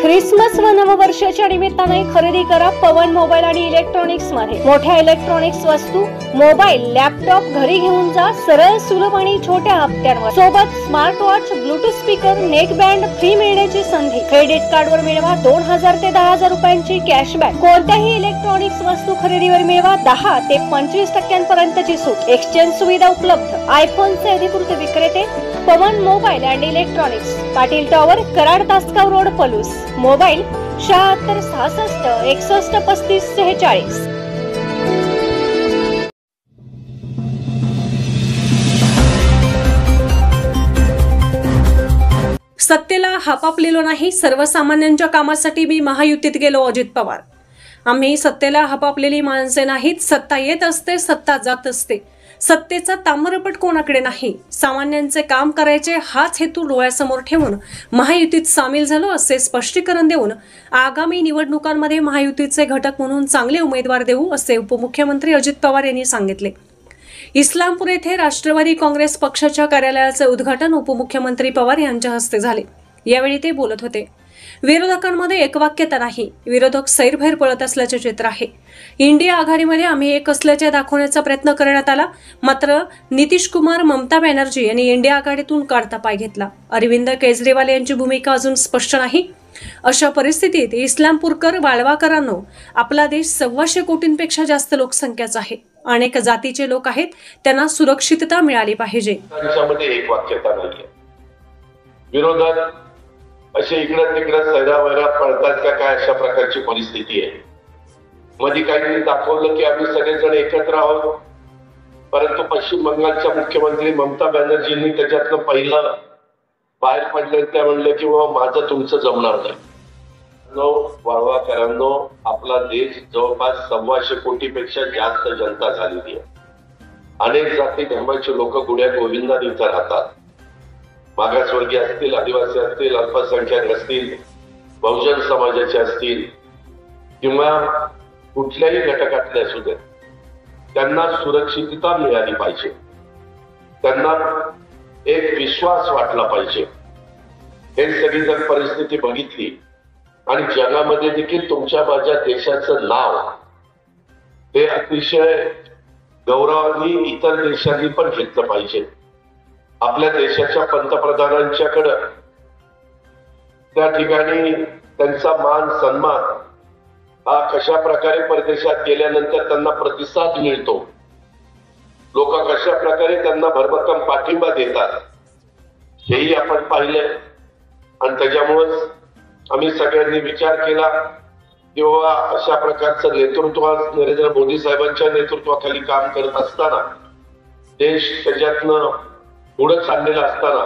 Christmas व नववर्षाच्या निमित्ताने खरेदी करा पवन मोबाईल आणि इलेक्ट्रॉनिक्स मध्ये। मोठ्या इलेक्ट्रॉनिक्स वस्तू, मोबाईल, लॅपटॉप घरी घेऊन जा सरळ, सुलभ आणि छोट्या हप्त्यांवर। सोबत smart watch, bluetooth speaker, neck band free मिळण्याची संधी। क्रेडिट कार्डवर मिळवा 2000 ते 10000 रुपयांची कॅशबॅक। कोणत्याही इलेक्ट्रॉनिक्स वस्तू खरेदीवर मिळवा 10 ते 25% पर्यंतची सूट। एक्सचेंज सुविधा उपलब्ध। आयफोनचे अधिकृत विक्रेते Pawan mobile and electronics, Patil tower, Karad, Tasgaon road, Palus. Mobile 76 66 61 35 46। सत्तेला हापापलेलो नाही, सर्वसामान्यांच्या कामासाठी मी महायुतीत गेलो। अजित पवार। आम्ही सत्तेला हापापलेली माणसे नाहीत। सत्ता येत असते, सत्ता जात असते। सत्तेचा ताम्रपट कोणाकडे नाही। सामान्यांचे काम करायचे हाच हेतू डोळ्यासमोर ठेवून महायुतीत सामील झालो, असे स्पष्टीकरण देऊन आगामी निवडणुकांमध्ये महायुतीचे घटक म्हणून चांगले उमेदवार देऊ, असे उपमुख्यमंत्री अजित पवार यांनी सांगितले। इस्लामपूर येथे राष्ट्रवादी काँग्रेस पक्षाच्या कार्यालयाचे उद्घाटन उपमुख्यमंत्री पवार यांच्या हस्ते झाले। यावेळी ते बोलत होते। विरोधकांमध्ये एकवाक्यता नाही, विरोधक सैरभैर पळत असल्याचे चित्र आहे। इंडिया आघाडीमध्ये आम्ही एक असल्याचे दाखवण्याचा प्रयत्न करण्यात आला, मात्र नितीश कुमार, ममता बॅनर्जी यांनी इंडिया आघाडीतून काढता पाय घेतला। अरविंद केजरीवाल यांची भूमिका अजून स्पष्ट नाही। अशा परिस्थितीत इस्लामपूरकर, वाळवाकरांनो, आपला देश 125 कोटींपेक्षा जास्त लोकसंख्याचा आहे। अनेक जातीचे लोक आहेत, त्यांना सुरक्षितता मिळाली पाहिजे। एकवाक्यता नाहीये। विरोधात असे इकडे तिकडे सैरावैरा पळतात का काय, अशा प्रकारची परिस्थिती आहे। मध्ये काही दाखवलं की आम्ही सगळेजण एकत्र आहोत, परंतु पश्चिम बंगालच्या मुख्यमंत्री ममता बॅनर्जींनी त्याच्यातलं पहिलं बाहेर पडले। त्या म्हणले की माझं तुमचं जमणार नाही। वाळवाकरांनो, आपला देश जवळपास 125 कोटीपेक्षा जास्त जनता झालेली आहे। अनेक जाती धर्माचे लोक गुड्या गोविंदाने इथं राहतात। मागासवर्गीय असतील, आदिवासी असतील, अल्पसंख्याक असतील, बहुजन समाजाचे असतील किंवा कुठल्याही घटकातले असू देत, त्यांना सुरक्षितता मिळाली पाहिजे। त्यांना एक विश्वास वाटला पाहिजे। हे सगळी जर परिस्थिती बघितली आणि जगामध्ये देखील तुमच्या माझ्या देशाचं नाव हे अतिशय गौरवाने इतर देशांनी पण घेतलं पाहिजे। आपल्या देशाच्या पंतप्रधानांच्याकडं त्या ठिकाणी त्यांचा मान सन्मान हा कशा प्रकारे परदेशात गेल्यानंतर त्यांना प्रतिसाद मिळतो, लोक कशा प्रकारे त्यांना भरभक्कम पाठिंबा देतात, हेही आपण पाहिलंय। आणि त्याच्यामुळेच आम्ही सगळ्यांनी विचार केला की बाबा अशा प्रकारचं नेतृत्व नरेंद्र मोदी साहेबांच्या नेतृत्वाखाली काम करत असताना, देश त्याच्यातनं पुढे चाललेला असताना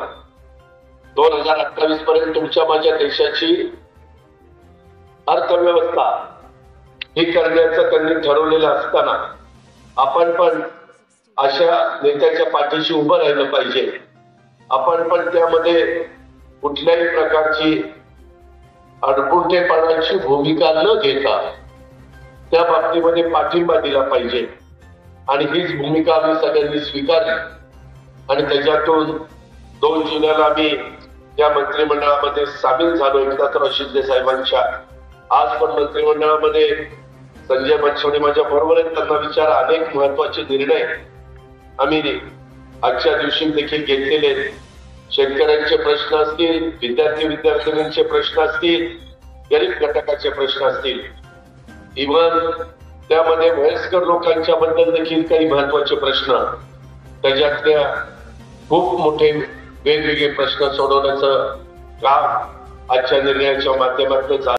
2028 पर्यंत तुमच्या माझ्या देशाची अर्थव्यवस्था ही करण्याचं त्यांनी ठरवलेलं असताना आपण पण अशा नेत्याच्या पाठीशी उभं राहिलं पाहिजे। आपण पण त्यामध्ये कुठल्याही प्रकारची अडपुटेपणाची भूमिका न घेता त्या बाबतीमध्ये पाठिंबा दिला पाहिजे। आणि हीच भूमिका आम्ही सगळ्यांनी स्वीकारली आणि त्याच्यातून 2 जुलैला आम्ही या मंत्रिमंडळामध्ये सामील झालो एकनाथराव शिंदे साहेबांच्या। आज पण मंत्रिमंडळामध्ये संजय बनसोडे माझ्या बरोबर आहेत, त्यांना विचार अनेक महत्वाचे निर्णय आम्ही आजच्या दिवशी देखील घेतलेले आहेत। शेतकऱ्यांचे प्रश्न असतील, विद्यार्थ्यांचे प्रश्न असतील, गरीब घटकाचे प्रश्न असतील, इव्हन त्यामध्ये वयस्कर लोकांच्या बद्दल देखील काही महत्वाचे प्रश्न, त्याच्यातल्या खूप मोठे वेगवेगळे प्रश्न सोडवण्याचं काम आजच्या निर्णयाच्या माध्यमातून